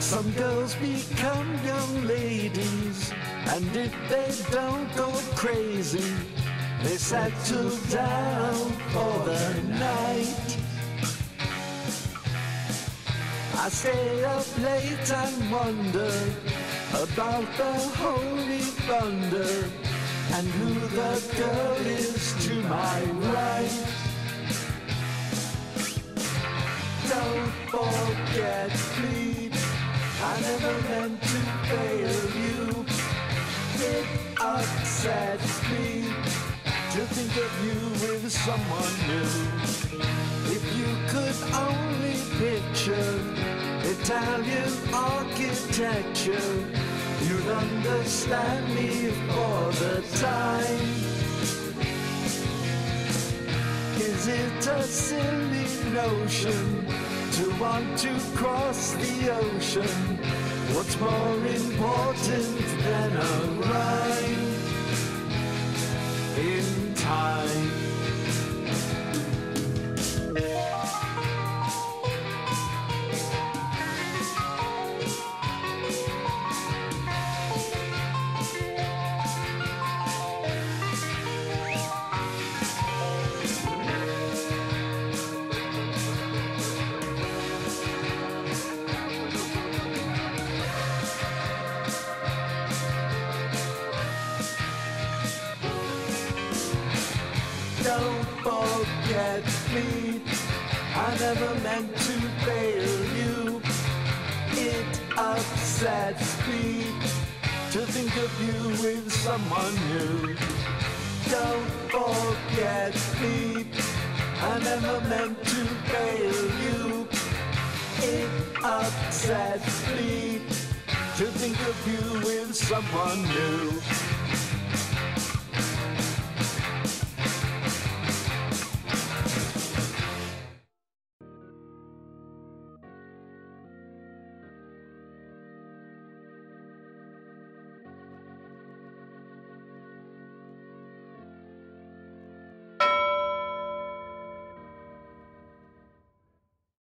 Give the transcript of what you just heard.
Some girls become young ladies, and if they don't go crazy, they settle down for the night. I stay up late and wonder about the holy thunder, and who the girl is to my right. Don't forget, please, I never meant to fail you. It upsets me to think of you with someone new. If you could only picture Italian architecture, you'd understand me for the time. Is it a silly notion to want to cross the ocean? What's more important than a rhyme in time? Don't forget me, I never meant to fail you. It upsets me to think of you with someone new. Don't forget me, I never meant to fail you. It upsets me to think of you with someone new.